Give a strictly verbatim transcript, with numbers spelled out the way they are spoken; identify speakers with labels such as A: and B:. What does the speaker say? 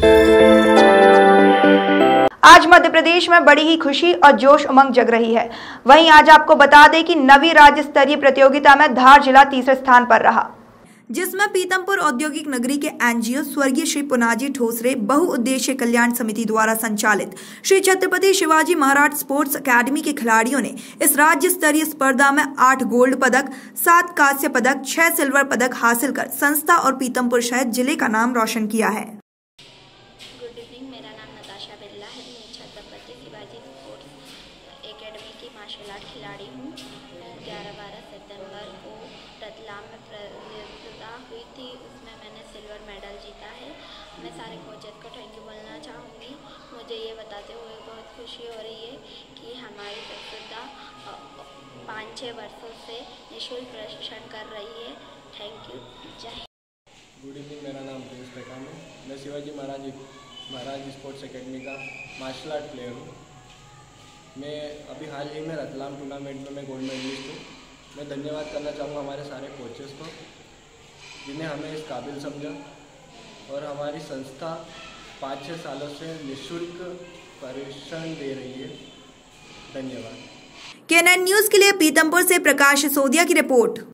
A: आज मध्य प्रदेश में बड़ी ही खुशी और जोश उमंग जग रही है। वहीं आज आपको बता दें कि नवी राज्य स्तरीय प्रतियोगिता में धार जिला तीसरे स्थान पर रहा, जिसमें पीतमपुर औद्योगिक नगरी के एनजीओ स्वर्गीय श्री पुनाजी ठोसरे बहुउद्देशीय कल्याण समिति द्वारा संचालित श्री छत्रपति शिवाजी महाराज स्पोर्ट्स अकेडमी के खिलाड़ियों ने इस राज्य स्तरीय स्पर्धा में आठ गोल्ड पदक, सात कांस्य पदक, छह सिल्वर पदक हासिल कर संस्था और पीतमपुर शहर जिले का नाम रोशन किया है।
B: गुड इवनिंग, मेरा नाम नताशा बिरला है। मैं छत्रपति शिवाजी स्पोर्ट्स एकेडमी की मार्शल आर्ट खिलाड़ी हूँ। ग्यारह बारह सितंबर को रतलाम में प्रतियोगिता हुई थी, उसमें मैंने सिल्वर मेडल जीता है। मैं सारे कोचेस को थैंक यू बोलना चाहूँगी। मुझे ये बताते हुए बहुत खुशी हो रही है कि हमारी प्रतियोगिता पाँच छः वर्षों से निःशुल्क प्रशिक्षण कर रही है। Thank you. जय हिंद।
C: गुड इवनिंग, मेरा नाम प्रिंस पेकाम है। मैं शिवाजी महाराज महाराज स्पोर्ट्स एकेडमी का मार्शल आर्ट प्लेयर हूँ। मैं अभी हाल ही में रतलाम टूर्नामेंट में मैं गोल्ड मेडलिस्ट हूँ। मैं धन्यवाद करना चाहूँगा हमारे सारे कोचेस को, जिन्हें हमें इस काबिल समझा, और हमारी संस्था पाँच छः सालों से निःशुल्क प्रशिक्षण दे रही है। धन्यवाद।
A: के नाइन न्यूज़ के लिए पीतमपुर से प्रकाश सोदिया की रिपोर्ट।